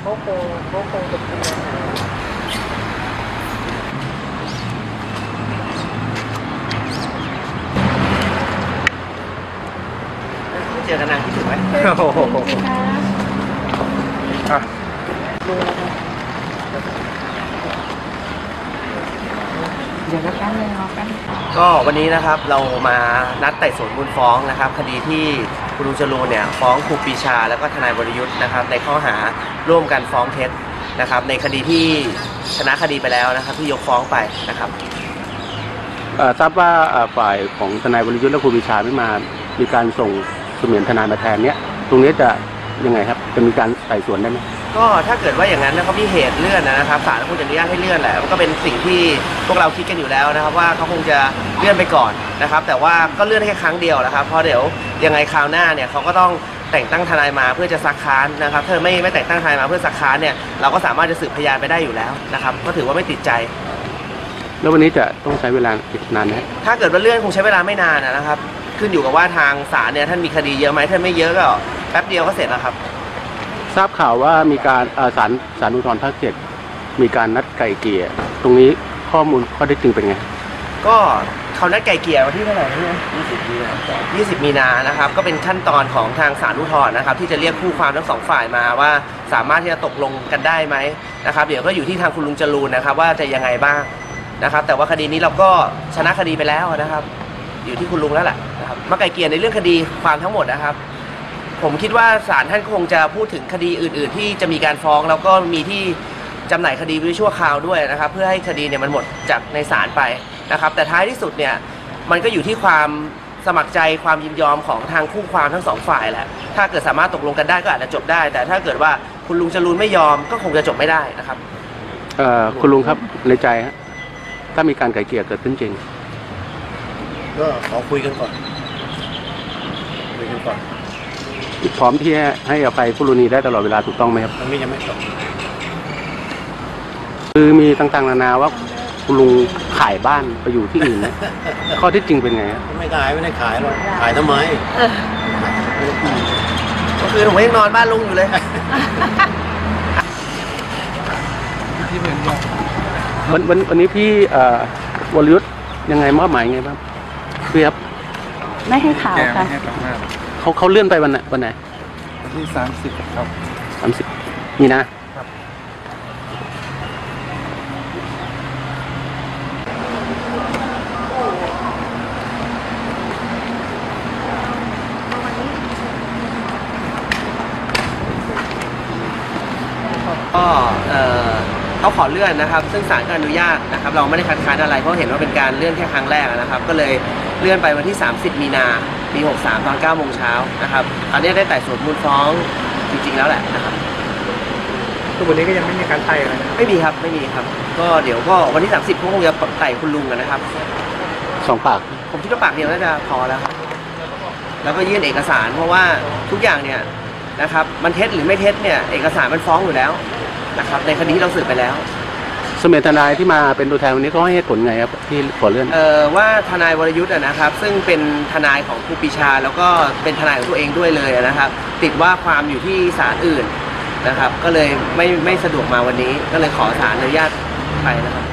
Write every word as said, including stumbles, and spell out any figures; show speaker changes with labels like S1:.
S1: เขาคงเขาคงจะเป็นไม่เจอกันนานที่ถึงไหมโอ้โหอ่ะเดี๋ยวกันเลยรอกันก็วันนี้นะครับเรามานัดไต่สวนมูลฟ้องนะครับคดีที่คุณลุงจรูนเนี่ยฟ้องครูปรีชาแล้วก็ทนายวรยุทธ์นะครับในข้อหาร่วมกันฟ้องเท็จนะครับในคดีที่ชนะคดีไปแล้วนะครับที่ยกฟ้องไปนะครับ
S2: ทราบว่าฝ่ายของทนายวรยุทธ์และครูปรีชาไม่มามีการส่งเสมียนทนายมาแทนเนี้ยตรงนี้จะยังไงครับจะมีการไต่สวนได้ไหม
S1: ก็ถ้าเกิดว่าอย่างนั้นเขามีเหตุเลื่อนนะครับศาลคงจะอนุญาตให้เลื่อนแหละมันก็เป็นสิ่งที่พวกเราคิดกันอยู่แล้วนะครับว่าเขาคงจะเลื่อนไปก่อนนะครับแต่ว่าก็เลื่อนแค่ครั้งเดียวนะครับเพราะเดี๋ยวยังไงคราวหน้าเนี่ยเขาก็ต้องแต่งตั้งทนายมาเพื่อจะซักค้านนะครับถ้าไม่ไม่แต่งตั้งทนายมาเพื่อซักค้านเนี่ยเราก็สามารถจะสืบพยานไปได้อยู่แล้วนะครับก็ถือว่าไม่ติดใจ
S2: แล้ววันนี้จะต้องใช้เวลาอีกนานไหม
S1: ถ้าเกิดว่าเลื่อนคงใช้เวลาไม่นานนะครับขึ้นอยู่กับว่าทางศาลเนี่ยท่านมีคดีเยอะไหมท่านไม่เยอะก็แป๊บเดียวก็เสร็จแล้วครับ
S2: ทราบข่าวว่ามีการศาลศาลอุทธรณ์ภาคเจ็ดมีการนัดไกลเกลี่ยตรงนี้ข้อมูลข้อได้จริงเป็นไง
S1: ก็เขานัดไกลเกลี่ยวันที่เท่าไหร่เนี่ยยี่สิบมีนายี่สิบมีนานะครับก็เป็นขั้นตอนของทางศาลอุทธรณ์นะครับที่จะเรียกคู่ความทั้งสองฝ่ายมาว่าสามารถที่จะตกลงกันได้ไหมนะครับเดี๋ยวก็อยู่ที่ทางคุณลุงจรูนนะครับว่าจะยังไงบ้างนะครับแต่ว่าคดีนี้เราก็ชนะคดีไปแล้วนะครับอยู่ที่คุณลุงแล้วแหละนะครับมาไกลเกลี่ยในเรื่องคดีความทั้งหมดนะครับผมคิดว่าศาลท่านคงจะพูดถึงคดีอื่นๆที่จะมีการฟ้องแล้วก็มีที่จำหน่ายคดีไว้ชั่วคราวด้วยนะครับเพื่อให้คดีเนี่ยมันหมดจากในศาลไปนะครับแต่ท้ายที่สุดเนี่ยมันก็อยู่ที่ความสมัครใจความยินยอมของทางคู่ความทั้งสองฝ่ายแหละถ้าเกิดสามารถตกลงกันได้ก็อาจจะจบได้แต่ถ้าเกิดว่าคุณลุงจรูนไม่ยอมก็คงจะจบไม่ได้นะครับ
S2: เอ่อคุณลุงครับในใจฮะถ้ามีการไกลเกลี่ยเกิดขึ้นจริง
S1: ก็ขอคุยกันก่อนคุยกันก่อน
S2: พร้อมที่ให้อภัยผู้กรณีได้ตลอดเวลาถูกต้องไหมครับ
S1: ตรงนี้ยังไม่จบ
S2: คือมีต่างๆนานาว่าคุณลุงขายบ้านไปอยู่ที่อื่นนะข้อที่จริงเป็นไง
S1: ไม่ขายไม่ได้ขายหรอกขายทำไมก็คือผมยังนอนบ้านลุงอยู่เลย
S2: วันวันวันนี้พี่วรยุทธ์ยังไงมอบหมายยังไงบ้างพี่ครับ
S3: ไม่ให้ข่าวค่ะ
S2: เขาเขาเลื่อนไปวันไหนวันไหน
S4: วันที่สามสิบครับ
S2: สามสิบมีนะครับ
S1: ก็เขาขอเลื่อนนะครับซึ่งศาลก็อนุญาตนะครับเราไม่ได้คัดค้านอะไรเพราะเห็นว่าเป็นการเลื่อนแค่ครั้งแรกนะครับก็เลยเลื่อนไปวันที่สามสิบมีนาปีหกสามตอนเก้าโมงเช้านะครับตอนนี้ได้ไต่สวนมูลฟ้องจริงๆแล้วแหละนะครับ
S4: ทุกวันนี้ก็ยังไม่มีการไต่เลย
S1: ไม่มีครับไม่มีครับก็เดี๋ยวก็วันที่สามสิบก็คงจะไต่คุณลุงกันนะครับ
S2: สองปาก
S1: ผมคิดว่าปากเดียวน่าจะพอแล้วครับแล้วก็ยื่นเอกสารเพราะว่าทุกอย่างเนี่ยนะครับมันเท็จหรือไม่เท็จเนี่ยเอกสารมันฟ้องอยู่แล้วนะครับในคดีที่เราสืบไปแล้ว
S2: เสมียนทนายที่มาเป็นตัวแทนวันนี้เขาให้เหตุผลไงครับที่ขอเลื่อน
S1: เอ่อว่าทนายวรยุทธ์นะครับซึ่งเป็นทนายของครูปรีชาแล้วก็เป็นทนายของตัวเองด้วยเลยนะครับติดว่าความอยู่ที่ศาลอื่นนะครับก็เลยไม่ไม่สะดวกมาวันนี้ก็เลยขอศาลอนุญาตไปนะครับ